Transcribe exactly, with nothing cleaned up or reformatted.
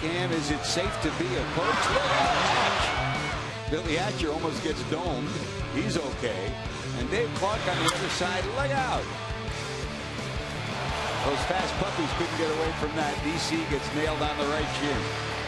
Cam, is it safe to be a coach? Look out, Hatch. Billy Hatcher almost gets domed. He's okay. And Dave Clark on the other side. Look out. Those fast puppies couldn't get away from that. D C gets nailed on the right shin.